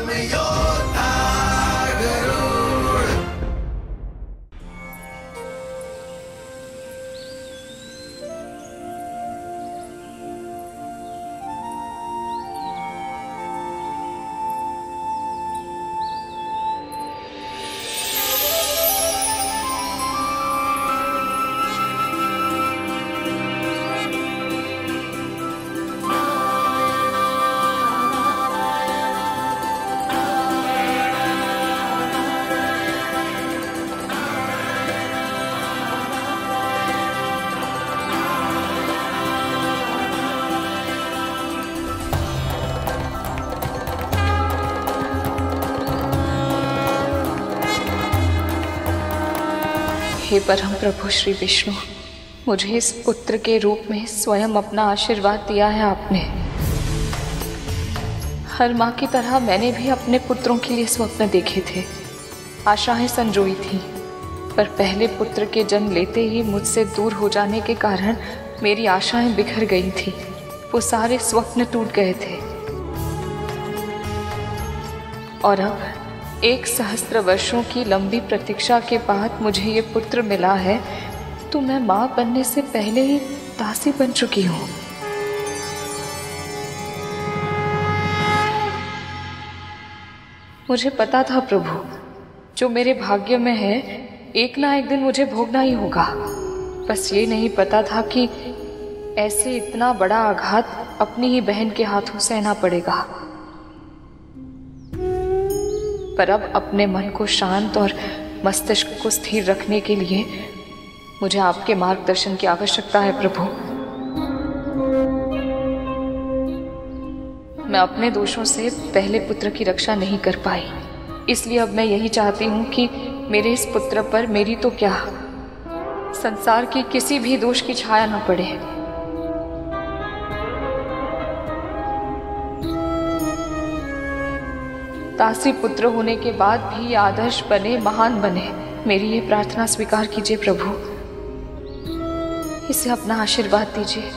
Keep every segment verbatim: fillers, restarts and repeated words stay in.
धर्म योद्धा गरुड़। हे परम प्रभु श्री विष्णु, मुझे इस पुत्र के रूप में स्वयं अपना आशीर्वाद दिया है आपने। हर माँ की तरह मैंने भी अपने पुत्रों के लिए स्वप्न देखे थे, आशाएं संजोई थी, पर पहले पुत्र के जन्म लेते ही मुझसे दूर हो जाने के कारण मेरी आशाएं बिखर गई थी। वो सारे स्वप्न टूट गए थे और अब एक सहस्त्र वर्षों की लंबी प्रतीक्षा के बाद मुझे ये पुत्र मिला है, तो मैं माँ बनने से पहले ही दासी बन चुकी हूँ। मुझे पता था प्रभु, जो मेरे भाग्य में है एक ना एक दिन मुझे भोगना ही होगा। बस ये नहीं पता था कि ऐसे इतना बड़ा आघात अपनी ही बहन के हाथों सहना पड़ेगा। पर अब अपने मन को शांत और मस्तिष्क को स्थिर रखने के लिए मुझे आपके मार्गदर्शन की आवश्यकता है प्रभु। मैं अपने दोषों से पहले पुत्र की रक्षा नहीं कर पाई, इसलिए अब मैं यही चाहती हूँ कि मेरे इस पुत्र पर मेरी तो क्या, संसार की किसी भी दोष की छाया न पड़े। दासी पुत्र होने के बाद भी आदर्श बने, महान बने, मेरी ये प्रार्थना स्वीकार कीजिए प्रभु। इसे अपना आशीर्वाद दीजिए।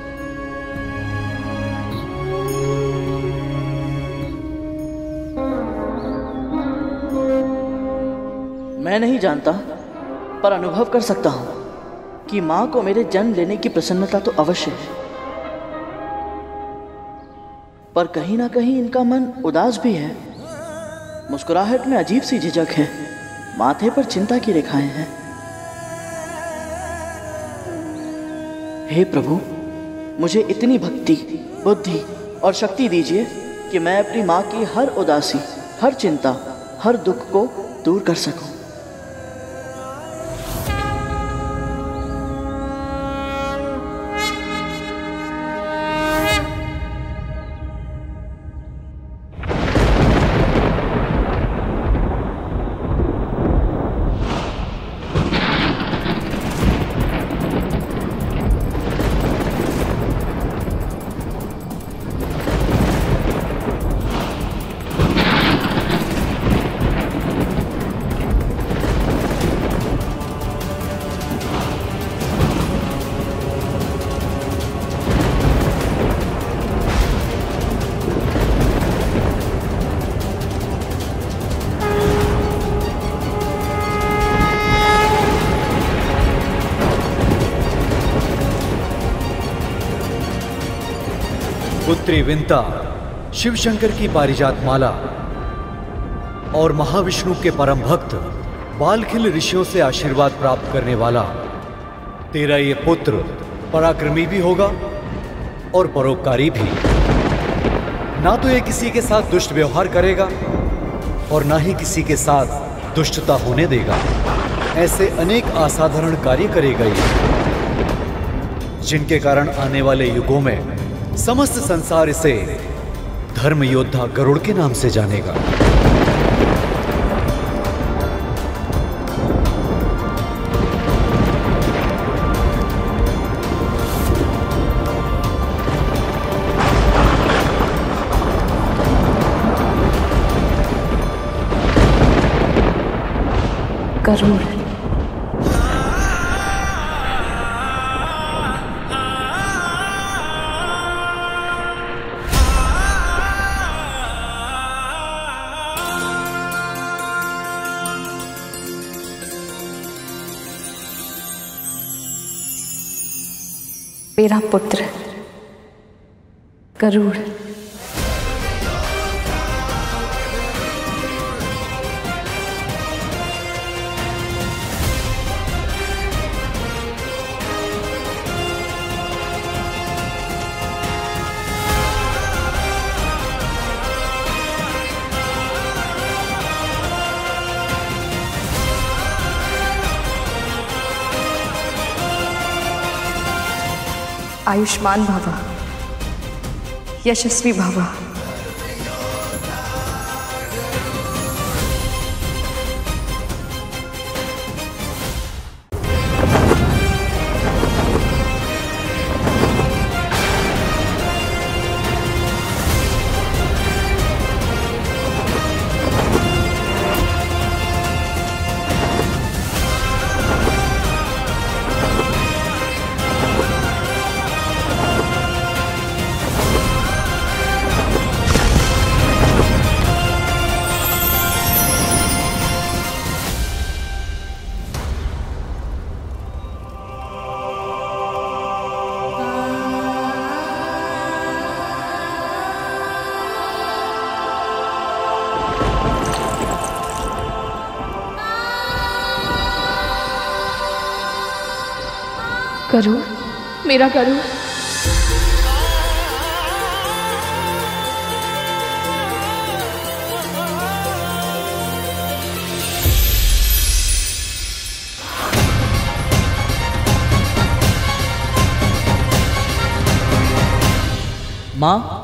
मैं नहीं जानता, पर अनुभव कर सकता हूं कि मां को मेरे जन्म लेने की प्रसन्नता तो अवश्य है, पर कहीं ना कहीं इनका मन उदास भी है। मुस्कुराहट में अजीब सी झिझक है, माथे पर चिंता की रेखाएं हैं। हे प्रभु, मुझे इतनी भक्ति, बुद्धि और शक्ति दीजिए कि मैं अपनी माँ की हर उदासी, हर चिंता, हर दुख को दूर कर सकूं। पुत्री विंता, शिव शंकर की पारिजात माला और महाविष्णु के परम भक्त बालखिल ऋषियों से आशीर्वाद प्राप्त करने वाला तेरा ये पुत्र पराक्रमी भी होगा और परोपकारी भी। ना तो ये किसी के साथ दुष्ट व्यवहार करेगा और ना ही किसी के साथ दुष्टता होने देगा। ऐसे अनेक असाधारण कार्य करेगा ये, जिनके कारण आने वाले युगों में समस्त संसार इसे धर्म योद्धा गरुड़ के नाम से जानेगा। गरुड़, तेरा पुत्र गरुड़। आयुष्मान भव, यशस्वी भव। गरुड़, मेरा गरुड़। माँ,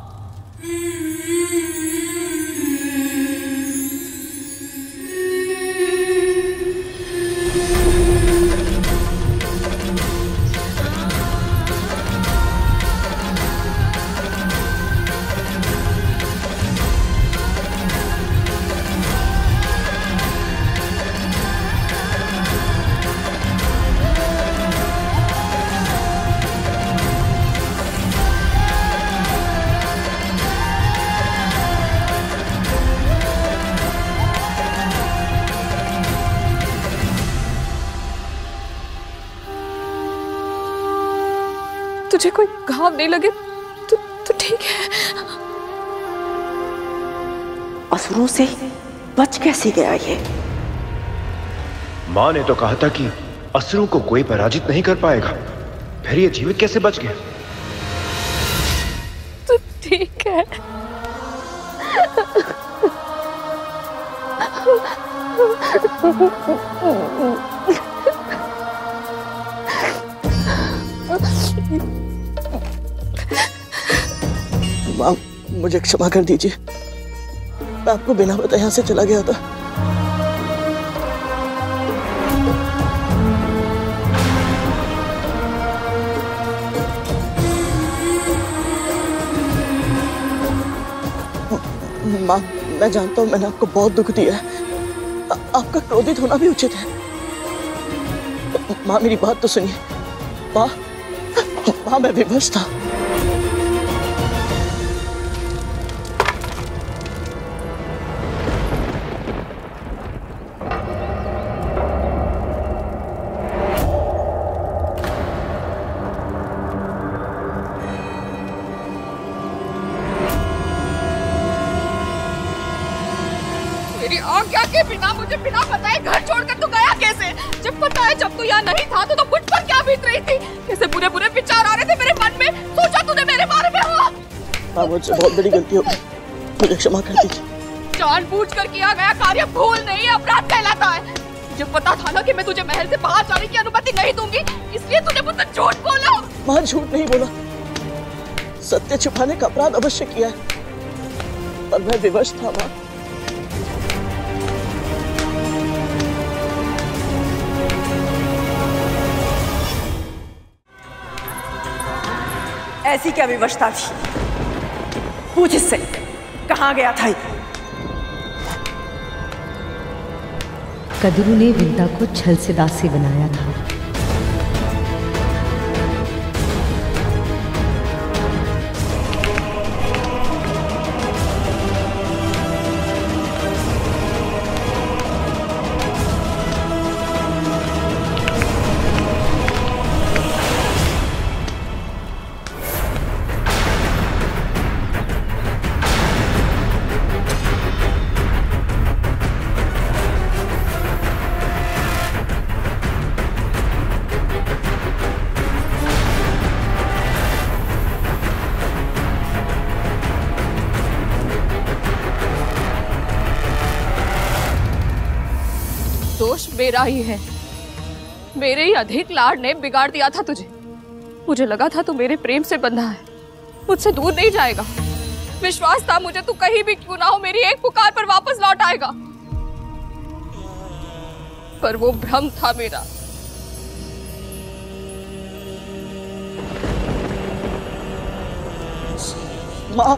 तुझे कोई घाव नहीं लगे तो, तो ठीक है। असुरों से बच कैसे गया ये? माँ ने तो कहा था कि असुरों को कोई पराजित नहीं कर पाएगा, फिर ये जीवित कैसे बच गया? तो ठीक है। माँ, मुझे क्षमा कर दीजिए, मैं आपको बिना बताए यहाँ से चला गया था। माँ, मैं जानता हूँ मैंने आपको बहुत दुख दिया है, आ, आपका क्रोधित होना भी उचित है। माँ, मेरी बात तो सुनिए। माँ, माँ, मैं विवश था। आज्ञा के बिना, मुझे बिना बताए घर छोड़कर तू गया कैसे? जब पता है जब तू यहाँ नहीं था तो, तो मुझ पर क्या बीत रही थी? कैसे बुरे बुरे विचार आ रहे थे मेरे मन में? सोचा तूने मेरे बारे में? हो हाँ, मुझसे बहुत बड़ी गलती हो गई, मुझे क्षमा कर दीजिए। जानबूझकर किया गया कार्य भूल नहीं अपराध कहलाता है। मुझे पता था ना कि मैं तुझे महल से बाहर जाने की अनुमति नहीं दूंगी, इसलिए तूने मुझसे झूठ बोला। माँ, झूठ नहीं बोला, सत्य छुपाने का अपराध अवश्य किया है, पर मैं विवश था। माँ, ऐसी क्या विवशता थी? पूछ इससे, कहाँ गया था? कदरू ने विंता को छल से दासी बनाया था। दोष मेरा ही है। मेरे ही अधिक लाड ने बिगाड़ दिया था तुझे। मुझे लगा था तू मेरे प्रेम से बंधा है, मुझसे दूर नहीं जाएगा। विश्वास था मुझे तू कहीं भी क्यों ना हो मेरी एक पुकार पर वापस लौट आएगा, पर वो भ्रम था मेरा। माँ,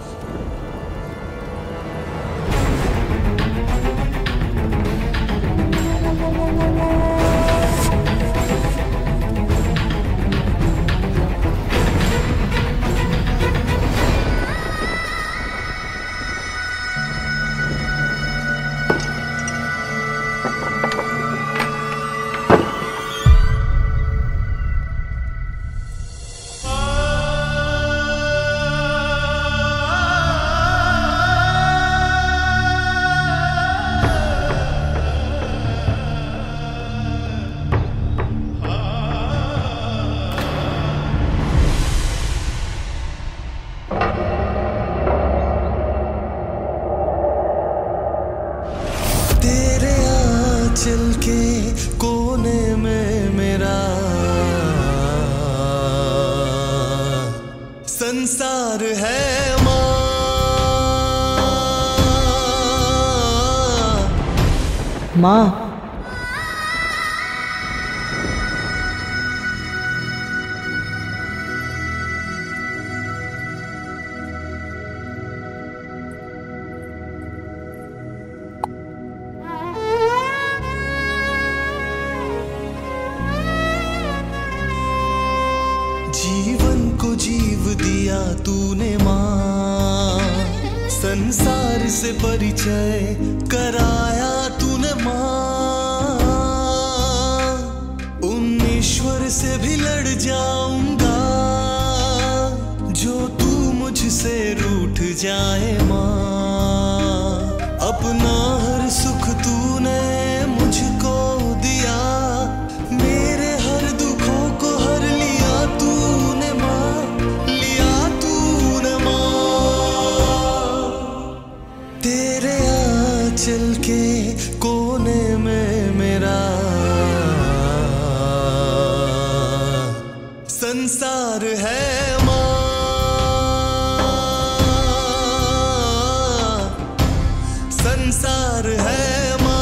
संसार है माँ। माँ, जीवन को जीव दिया तूने माँ, संसार से परिचय कराया तूने माँ। उन ईश्वर से भी लड़ जाऊंगा जो तू मुझसे रूठ जाए माँ। अपना हर सुख तूने मुझको दिया, मेरे हर दुखों को हर लिया तूने माँ, लिया तूने माँ। तेरे आंचल के कोने में मेरा संसार है माँ, संसार है माँ।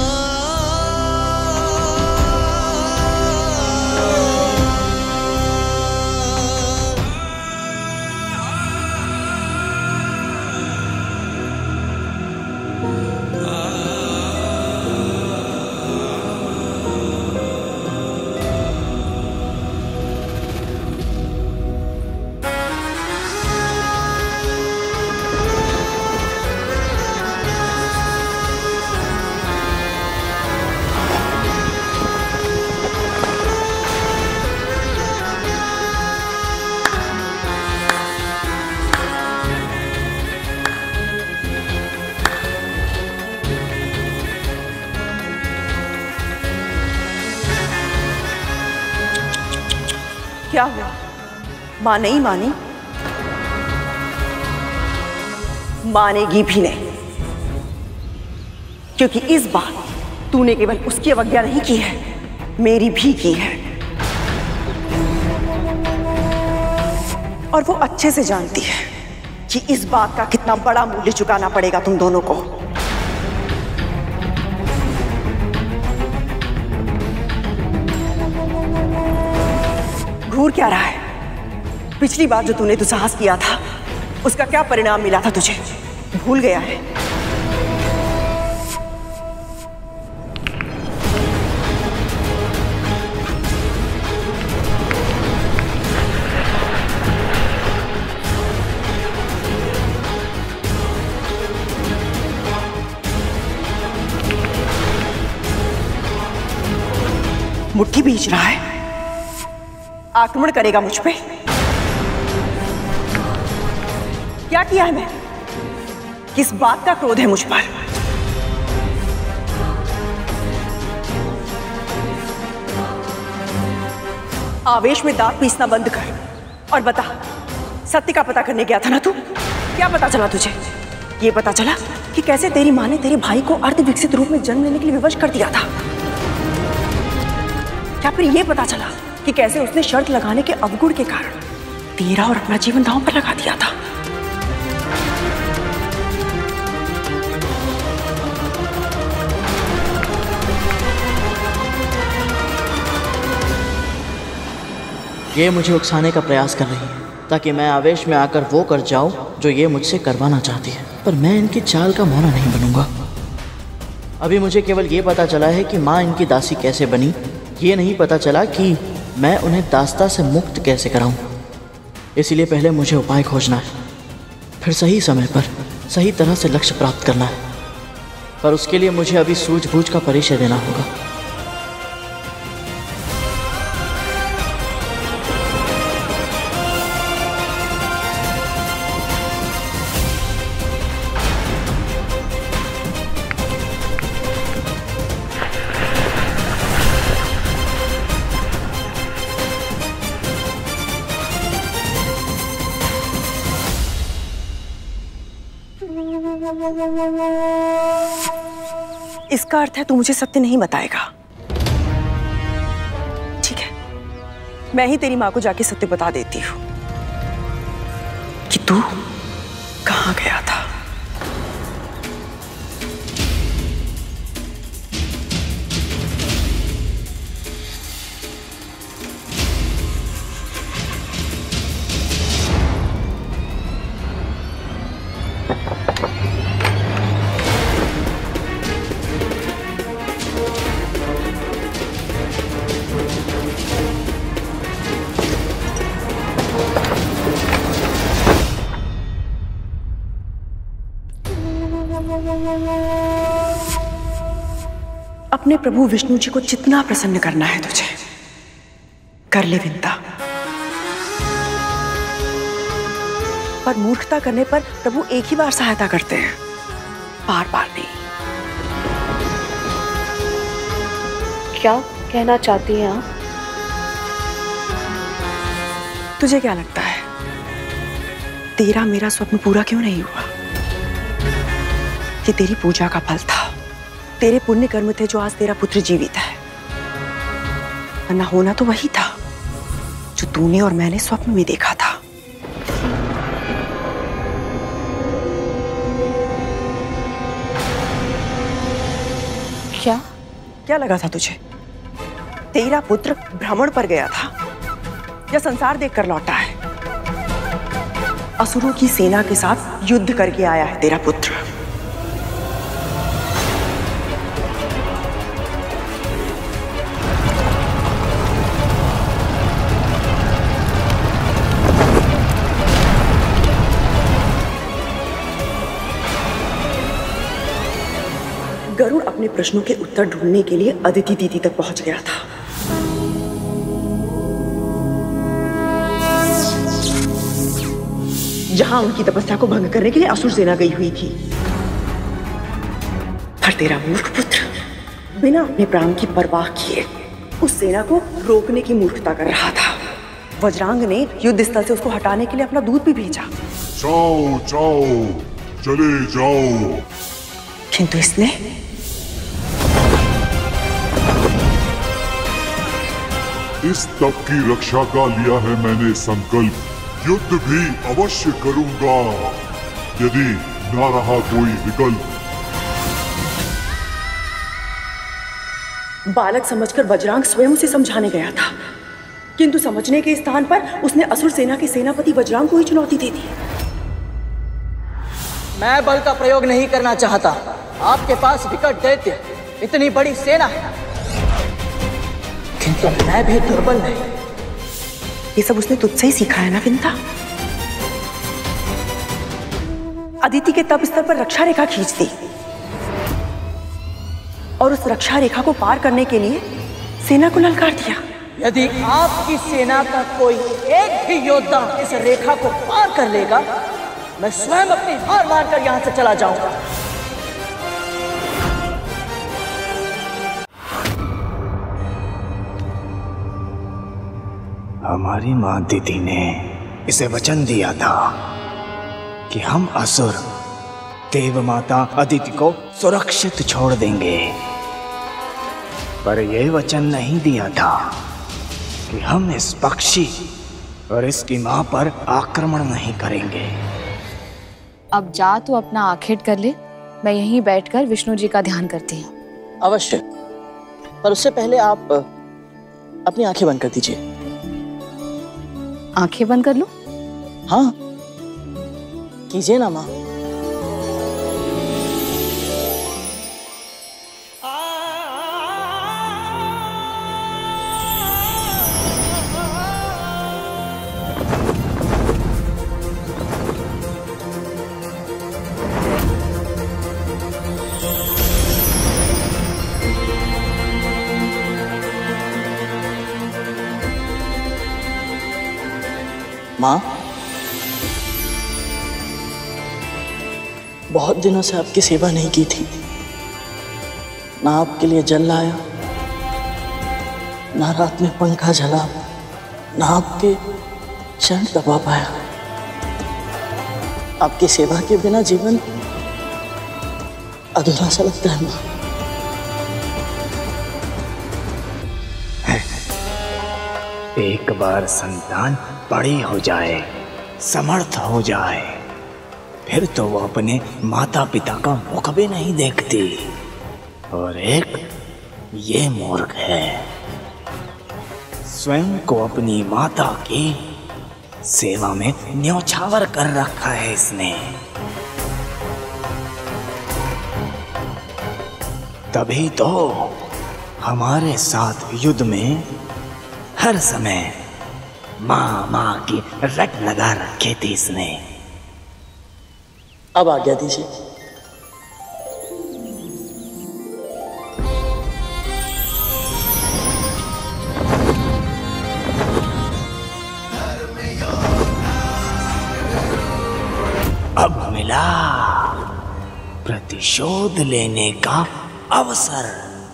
क्या हुआ? माँ नहीं मानी? मानेगी भी नहीं, क्योंकि इस बार तूने केवल उसकी अवज्ञा नहीं की है, मेरी भी की है। और वो अच्छे से जानती है कि इस बात का कितना बड़ा मूल्य चुकाना पड़ेगा तुम दोनों को। घूर क्या रहा है? पिछली बार जो तूने दुस्साहस किया था उसका क्या परिणाम मिला था तुझे? भूल गया है? मुट्ठी बीच रहा है, आक्रमण करेगा मुझ पे। क्या किया है मैं? किस बात का क्रोध है मुझ पर? आवेश में दांत पीसना बंद कर और बता, सत्य का पता करने गया था ना तू? क्या पता चला तुझे? ये पता चला कि कैसे तेरी माँ ने तेरे भाई को अर्ध विकसित रूप में जन्म लेने के लिए विवश कर दिया था। क्या फिर ये पता चला कि कैसे उसने शर्त लगाने के अवगुण के कारण तेरा और अपना जीवन दांव पर लगा दिया था? ये मुझे उकसाने का प्रयास कर रही है ताकि मैं आवेश में आकर वो कर जाऊं जो ये मुझसे करवाना चाहती है, पर मैं इनकी चाल का मोना नहीं बनूंगा। अभी मुझे केवल ये पता चला है कि माँ इनकी दासी कैसे बनी, ये नहीं पता चला कि मैं उन्हें दास्ता से मुक्त कैसे कराऊं। इसीलिए पहले मुझे उपाय खोजना है, फिर सही समय पर सही तरह से लक्ष्य प्राप्त करना है, पर उसके लिए मुझे अभी सूझबूझ का परिचय देना होगा। इसका अर्थ है तू मुझे सत्य नहीं बताएगा। ठीक है, मैं ही तेरी माँ को जाके सत्य बता देती हूँ कि तू कहाँ गया था। अपने प्रभु विष्णु जी को जितना प्रसन्न करना है तुझे कर ले विंता, पर मूर्खता करने पर प्रभु एक ही बार सहायता करते हैं, बार बार नहीं। क्या कहना चाहती हैं आप? तुझे क्या लगता है तेरा मेरा स्वप्न पूरा क्यों नहीं हुआ? ये तेरी पूजा का फल था, तेरे पुण्य कर्म थे जो आज तेरा पुत्र जीवित है, वरना होना तो वही था जो तूने और मैंने स्वप्न में देखा था। क्या क्या लगा था तुझे? तेरा पुत्र भ्रमण पर गया था या संसार देखकर लौटा है? असुरों की सेना के साथ युद्ध करके आया है तेरा पुत्र। गरुड़ अपने प्रश्नों के उत्तर ढूंढने के लिए अदिति दीदी तक पहुंच गया था। जहां उनकी तपस्या को भंग करने के लिए असुर सेना गई हुई थी। पर तेरा मूर्ख पुत्र बिना अपने प्राण की परवाह किए उस सेना को रोकने की मूर्खता कर रहा था। वज्रांग ने युद्ध स्थल से उसको हटाने के लिए अपना दूत भी भेजा। जाओ जाओ चले जाओ, किंतु इसने इस तप की रक्षा का लिया है मैंने संकल्प, युद्ध भी अवश्य करूंगा यदि ना रहा कोई विकल्प। बालक समझकर वज्रांग स्वयं उसे समझाने गया था, किंतु समझने के स्थान पर उसने असुर सेना के सेनापति वज्रांग को ही चुनौती दे दी। मैं बल का प्रयोग नहीं करना चाहता, आपके पास विकट दैत्य इतनी बड़ी सेना है, किंतु मैं भी दुर्बल नहीं। ये सब उसने तुझसे ही सीखा है ना विंता? अदिति के तप स्तर पर रक्षा रेखा खींच दी और उस रक्षा रेखा को पार करने के लिए सेना को ललकार दिया। यदि आपकी सेना का कोई एक भी योद्धा इस रेखा को पार कर लेगा, मैं स्वयं अपनी हार मारकर यहां से चला जाऊंगा। हमारी माँ दीदी ने इसे वचन दिया था कि हम असुर देव माता अदिति को सुरक्षित छोड़ देंगे, पर यह वचन नहीं दिया था कि हम इस पक्षी और इसकी मां पर आक्रमण नहीं करेंगे। अब जा तो अपना आखेट कर ले, मैं यहीं बैठकर विष्णु जी का ध्यान करती हूँ। अवश्य, पर उससे पहले आप अपनी आंखें बंद कर दीजिए। आंखें बंद कर लूं? हाँ, कीजिए ना माँ। माँ, बहुत दिनों से आपकी सेवा नहीं की थी। ना आपके लिए जल लाया, ना रात में पंखा जला, ना आपके चरण दबा पाया। आपकी सेवा के बिना जीवन अधूरा सा लगता है माँ। एक बार संतान बड़ी हो जाए, समर्थ हो जाए, फिर तो वो अपने माता पिता का मुख भी नहीं देखती। और एक ये मूर्ख है, स्वयं को अपनी माता की सेवा में न्योछावर कर रखा है इसने। तभी तो हमारे साथ युद्ध में हर समय माँ माँ की रट लगा रखी थी इसने। अब आज्ञा दीजिए। अब मिला प्रतिशोध लेने का अवसर।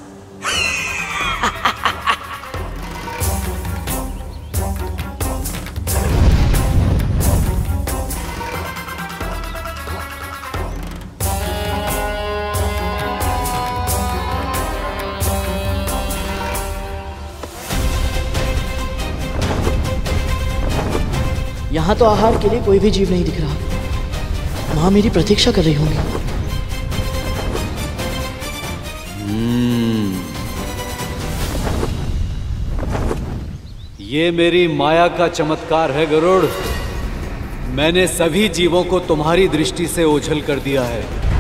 यहाँ तो आहार के लिए कोई भी जीव नहीं दिख रहा। माँ मेरी प्रतीक्षा कर रही होंगी। हम्म, ये मेरी माया का चमत्कार है गरुड़। मैंने सभी जीवों को तुम्हारी दृष्टि से ओझल कर दिया है।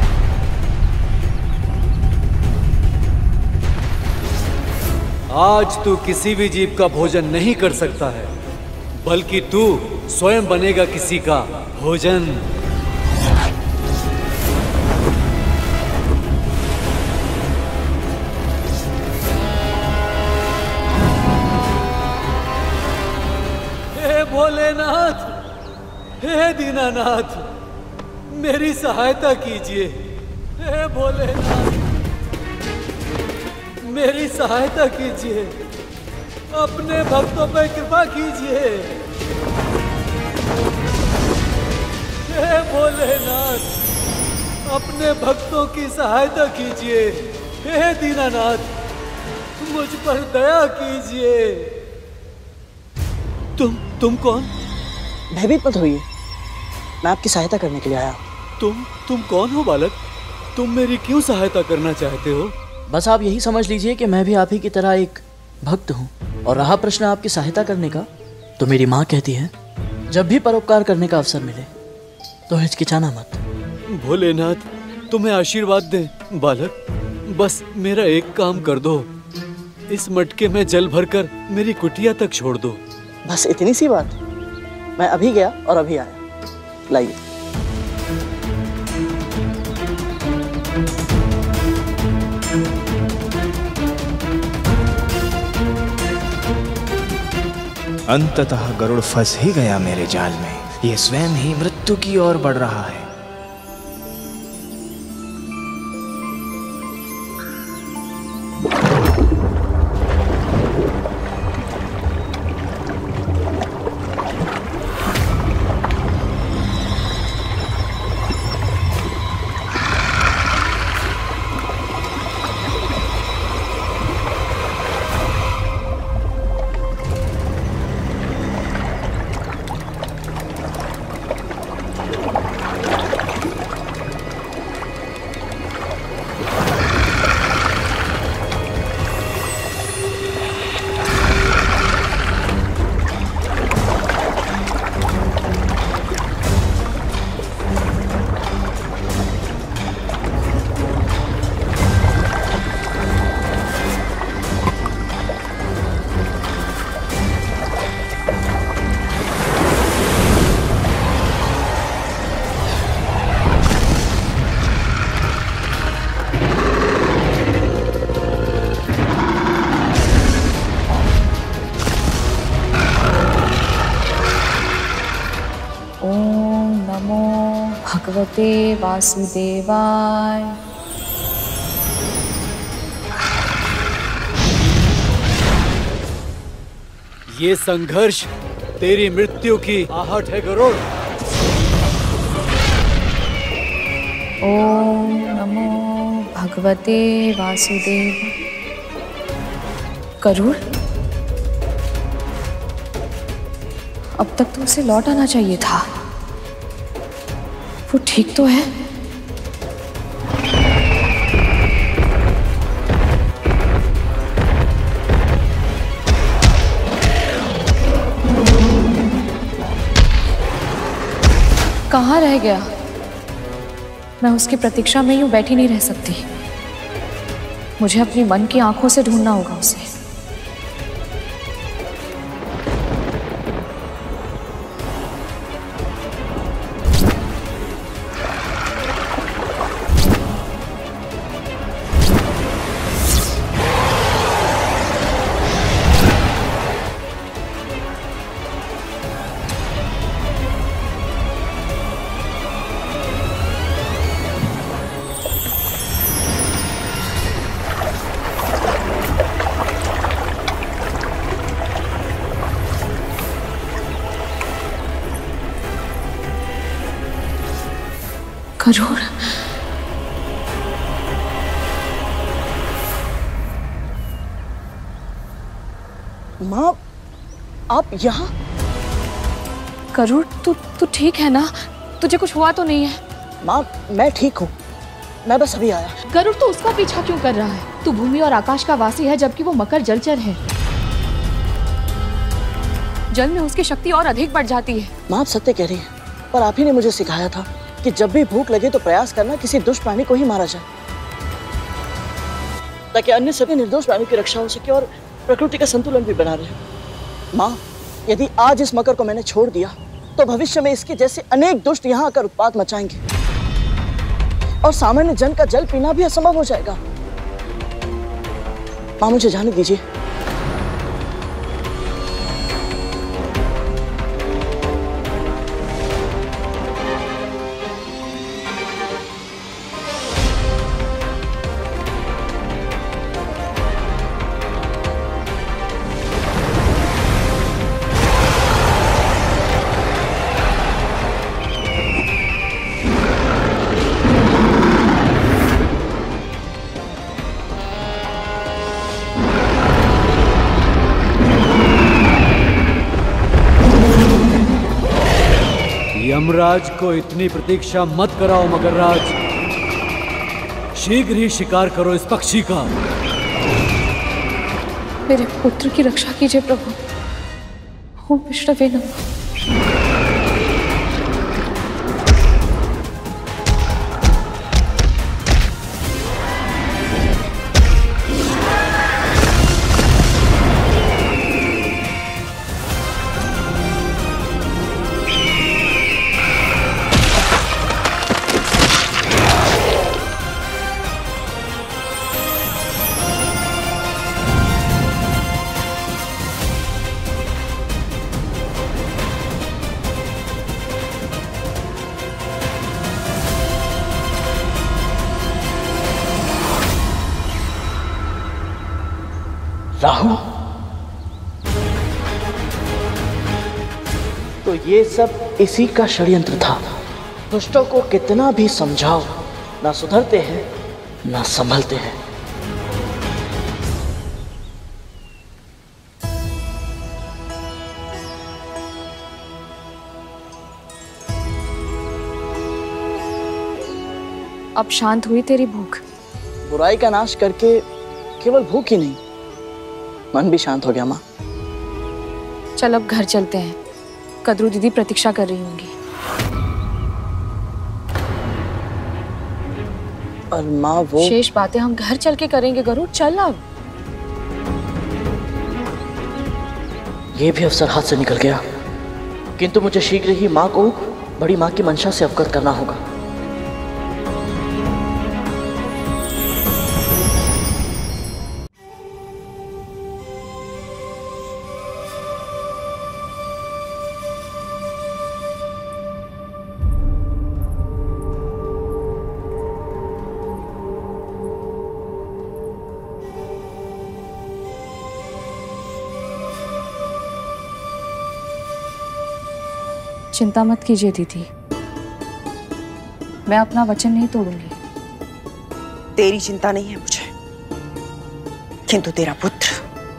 आज तू किसी भी जीव का भोजन नहीं कर सकता है, बल्कि तू स्वयं बनेगा किसी का भोजन। हे भोलेनाथ, हे दीनानाथ, मेरी सहायता कीजिए। हे भोलेनाथ, मेरी सहायता कीजिए। अपने भक्तों पर कृपा कीजिए। हे भोलेनाथ, अपने भक्तों की सहायता कीजिए। हे दीनानाथ, मुझ पर दया कीजिए। तुम तुम कौन? भयभीत मत होइए, मैं आपकी सहायता करने के लिए आया। तुम तुम कौन हो बालक? तुम मेरी क्यों सहायता करना चाहते हो? बस आप यही समझ लीजिए कि मैं भी आप ही की तरह एक भक्त हूँ। और रहा प्रश्न आपकी सहायता करने का, तो मेरी माँ कहती है जब भी परोपकार करने का अवसर मिले तो हिचकिचाना मत। भोलेनाथ तुम्हें आशीर्वाद दे बालक। बस मेरा एक काम कर दो, इस मटके में जल भरकर मेरी कुटिया तक छोड़ दो। बस इतनी सी बात? मैं अभी गया और अभी आया। लाइए। अंततः गरुड़ फंस ही गया मेरे जाल में। ये स्वयं ही मृत्यु की ओर बढ़ रहा है। भगवते वासुदेवाय। ये संघर्ष तेरी मृत्यु की आहट है गरुड़। ओम नमो भगवते वासुदेव। गरुड़, अब तक तो उसे लौट आना चाहिए था। वो ठीक तो है? कहाँ रह गया? मैं उसकी प्रतीक्षा में यूं बैठी नहीं रह सकती। मुझे अपनी मन की आंखों से ढूंढना होगा उसे। गरुड़, माँ आप यहाँ? गरुड़, तू तू ठीक है ना? तुझे कुछ हुआ तो नहीं है? माँ मैं ठीक हूँ, मैं बस अभी आया। गरुड़, तू उसका पीछा क्यों कर रहा है? तू भूमि और आकाश का वासी है, जबकि वो मकर जलचर है। जल में उसकी शक्ति और अधिक बढ़ जाती है। माँ आप सत्य कह रही है, पर आप ही ने मुझे सिखाया था कि जब भी भूख लगे तो प्रयास करना किसी दुष्ट प्राणी को ही मारा जाए, ताकि अन्य सभी निर्दोष प्राणियों की रक्षा हो सके और प्रकृति का संतुलन भी बना रहे। माँ, यदि आज इस मकर को मैंने छोड़ दिया तो भविष्य में इसके जैसे अनेक दुष्ट यहाँ आकर उत्पात मचाएंगे और सामान्य जन का जल पीना भी असंभव हो जाएगा। माँ मुझे जाने दीजिए। यमराज को इतनी प्रतीक्षा मत कराओ मगरराज, शीघ्र ही शिकार करो इस पक्षी का। मेरे पुत्र की रक्षा कीजिए प्रभु। ओम विष्णवे नमः। राहु, तो ये सब इसी का षड्यंत्र था। दुष्टों को कितना भी समझाओ, ना सुधरते हैं ना संभलते हैं। अब शांत हुई तेरी भूख? बुराई का नाश करके केवल भूख ही नहीं, मन भी शांत हो गया। माँ चल अब घर चलते हैं, कद्रू दीदी प्रतीक्षा कर रही होंगी। और माँ वो शेष बातें हम घर चल के करेंगे गरुड़, चल अब। ये भी अवसर हाथ से निकल गया, किंतु मुझे शीघ्र ही माँ को बड़ी माँ की मंशा से अवगत करना होगा। चिंता मत कीजिए दीदी, मैं अपना वचन नहीं तोड़ूंगी। तेरी चिंता नहीं है मुझे, किंतु तेरा पुत्र,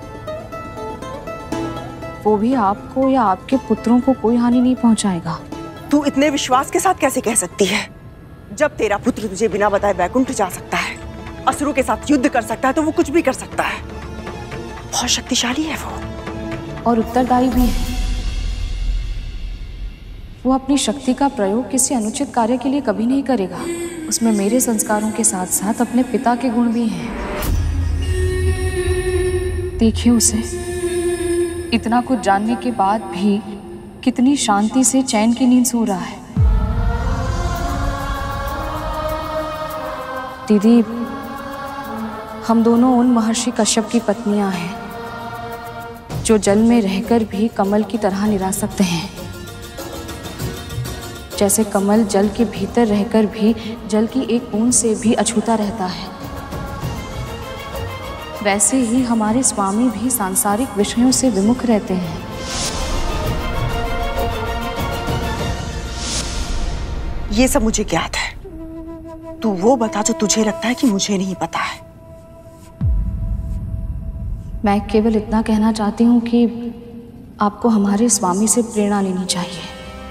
वो भी आपको या आपके पुत्रों को कोई हानि नहीं पहुंचाएगा। तू इतने विश्वास के साथ कैसे कह सकती है? जब तेरा पुत्र तुझे बिना बताए वैकुंठ जा सकता है, असुरों के साथ युद्ध कर सकता है, तो वो कुछ भी कर सकता है। बहुत शक्तिशाली है वो, और उत्तरदायी भी है। वो अपनी शक्ति का प्रयोग किसी अनुचित कार्य के लिए कभी नहीं करेगा। उसमें मेरे संस्कारों के साथ साथ अपने पिता के गुण भी हैं। देखिए उसे, इतना कुछ जानने के बाद भी कितनी शांति से चैन की नींद सो रहा है। दीदी, हम दोनों उन महर्षि कश्यप की पत्नियां हैं जो जल में रहकर भी कमल की तरह निरा सकते हैं। जैसे कमल जल के भीतर रहकर भी जल की एक बूंद से भी अछूता रहता है, वैसे ही हमारे स्वामी भी सांसारिक विषयों से विमुख रहते हैं। ये सब मुझे ज्ञात है, तू वो बता जो तुझे लगता है कि मुझे नहीं पता है। मैं केवल इतना कहना चाहती हूँ कि आपको हमारे स्वामी से प्रेरणा लेनी चाहिए।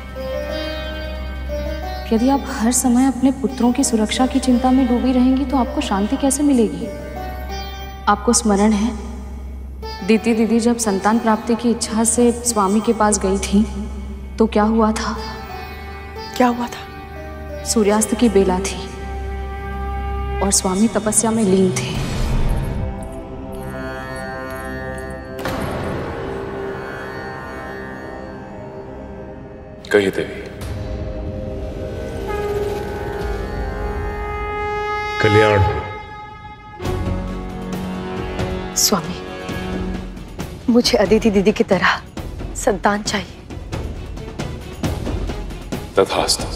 यदि आप हर समय अपने पुत्रों की सुरक्षा की चिंता में डूबी रहेंगी तो आपको शांति कैसे मिलेगी? आपको स्मरण है, दीदी दीदी जब संतान प्राप्ति की इच्छा से स्वामी के पास गई थी तो क्या हुआ था? क्या हुआ था? सूर्यास्त की बेला थी और स्वामी तपस्या में लीन थे। कहिए देवी। कल्याण। स्वामी, मुझे अदिति दीदी की तरह संतान चाहिए। तथास्तु।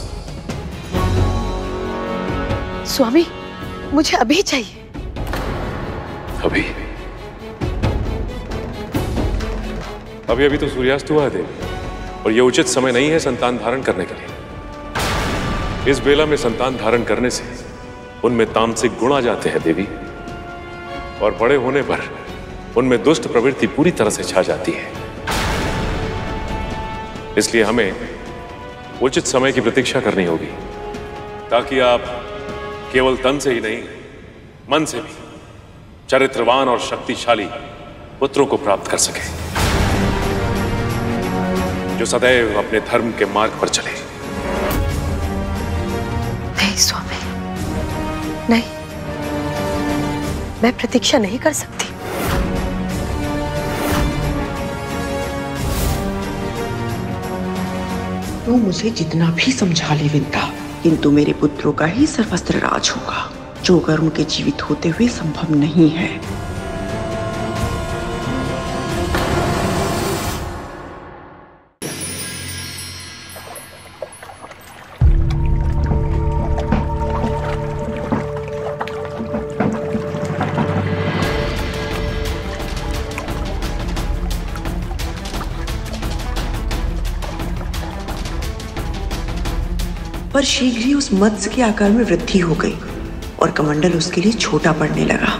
स्वामी, मुझे अभी चाहिए। अभी? अभी अभी तो सूर्यास्त हुआ है देवी, और यह उचित समय नहीं है संतान धारण करने के लिए। इस बेला में संतान धारण करने से उनमें तामसिक गुण आ जाते हैं देवी, और बड़े होने पर उनमें दुष्ट प्रवृत्ति पूरी तरह से छा जाती है। इसलिए हमें उचित समय की प्रतीक्षा करनी होगी, ताकि आप केवल तन से ही नहीं, मन से भी चरित्रवान और शक्तिशाली पुत्रों को प्राप्त कर सके, जो सदैव अपने धर्म के मार्ग पर चले। नहीं स्वामी, नहीं, मैं प्रतीक्षा नहीं कर सकती। तू मुझे जितना भी समझा ले विंता, किंतु मेरे पुत्रों का ही सर्वस्त्र राज होगा, जो अगर उनके जीवित होते हुए संभव नहीं है। पर शीघ्र ही उस मत्स्य के आकार में वृद्धि हो गई और कमंडल उसके लिए छोटा पड़ने लगा।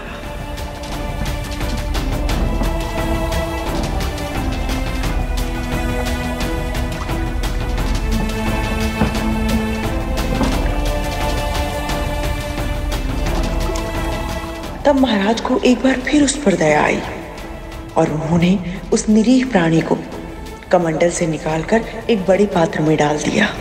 तब महाराज को एक बार फिर उस पर दया आई और उन्होंने उस निरीह प्राणी को कमंडल से निकालकर एक बड़े पात्र में डाल दिया।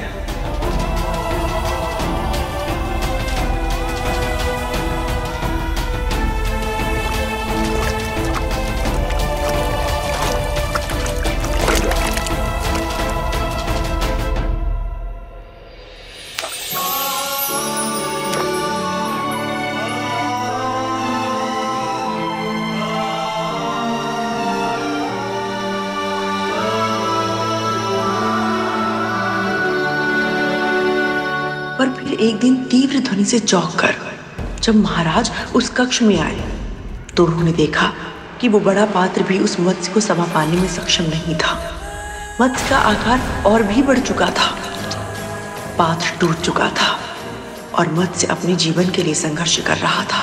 पर फिर एक दिन तीव्र ध्वनि से चौंककर जब महाराज उस कक्ष में आए तो उन्होंने देखा कि वो बड़ा पात्र भी उस मत्स्य को समा पाने में सक्षम नहीं था। मत्स्य का आकार और भी बढ़ चुका था, पात्र टूट चुका था और मत्स्य अपने जीवन के लिए संघर्ष कर रहा था।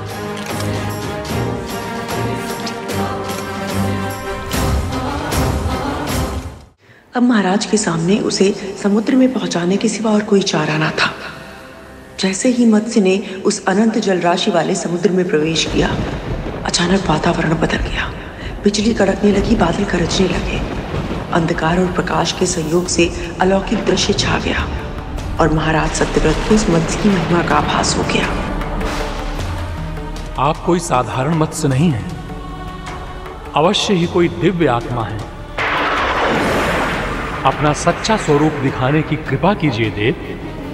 अब महाराज के सामने उसे समुद्र में पहुंचाने के सिवा और कोई चारा ना था। जैसे ही मत्स्य ने उस अनंत जलराशि वाले समुद्र में प्रवेश किया, अचानक वातावरण बदल गया। बिजली कड़कने लगी, बादल गरजने लगे। अंधकार और प्रकाश के संयोग से अलौकिक दृश्य छा गया और महाराज सत्यव्रत को उस मत्स्य की महिमा का आभास हो गया। आप कोई साधारण मत्स्य नहीं है, अवश्य ही कोई दिव्य आत्मा है। अपना सच्चा स्वरूप दिखाने की कृपा कीजिए देव।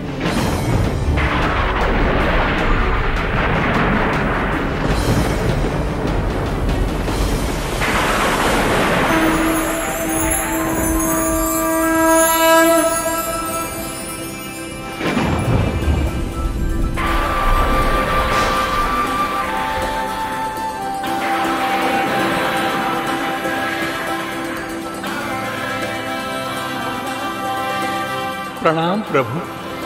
प्रणाम प्रभु।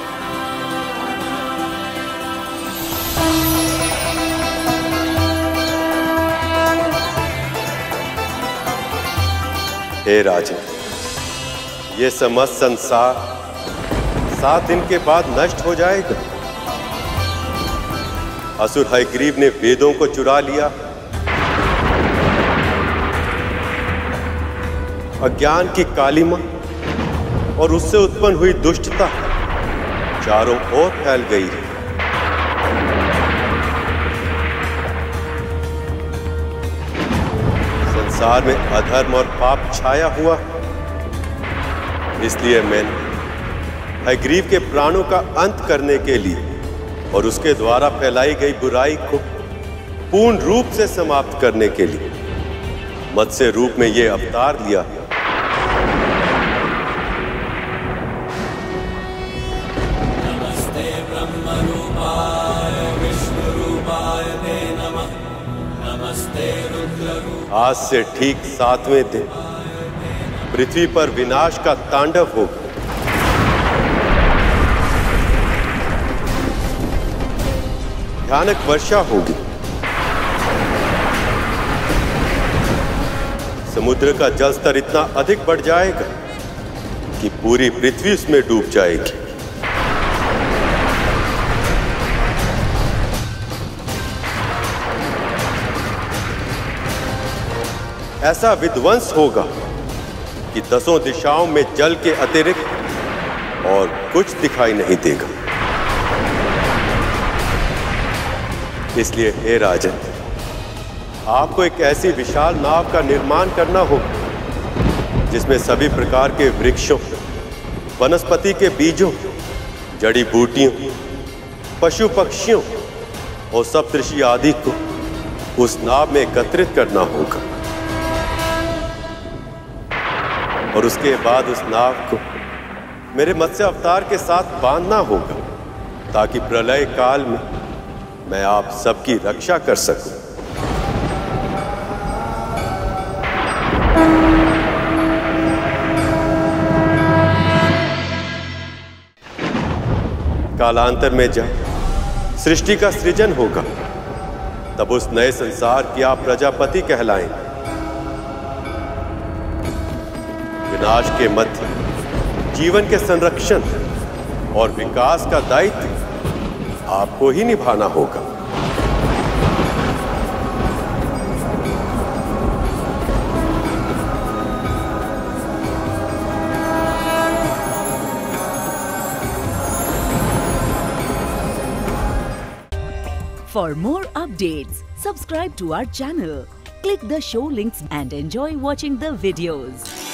हे राजन, ये समस्त संसार सात दिन के बाद नष्ट हो जाएगा। असुर हयग्रीव ने वेदों को चुरा लिया, अज्ञान की कालिमा और उससे उत्पन्न हुई दुष्टता चारों ओर फैल गई है। संसार में अधर्म और पाप छाया हुआ, इसलिए मैंने हयग्रीव के प्राणों का अंत करने के लिए और उसके द्वारा फैलाई गई बुराई को पूर्ण रूप से समाप्त करने के लिए मत्स्य रूप में यह अवतार लिया। आज से ठीक सातवें दिन पृथ्वी पर विनाश का तांडव होगा। भयानक वर्षा होगी, समुद्र का जल स्तर इतना अधिक बढ़ जाएगा कि पूरी पृथ्वी उसमें डूब जाएगी। ऐसा विध्वंस होगा कि दसों दिशाओं में जल के अतिरिक्त और कुछ दिखाई नहीं देगा। इसलिए हे राजन, आपको एक ऐसी विशाल नाव का निर्माण करना होगा जिसमें सभी प्रकार के वृक्षों, वनस्पति के बीजों, जड़ी बूटियों, पशु पक्षियों और सप्तऋषि आदि को उस नाव में एकत्रित करना होगा और उसके बाद उस नाव को मेरे मत्स्य अवतार के साथ बांधना होगा ताकि प्रलय काल में मैं आप सबकी रक्षा कर सकूं। कालांतर में जब सृष्टि का सृजन होगा तब उस नए संसार की आप प्रजापति कहलाएंगे। विनाश के मध्य जीवन के संरक्षण और विकास का दायित्व आपको ही निभाना होगा। For more updates, subscribe to our channel, click the show links and enjoy watching the videos.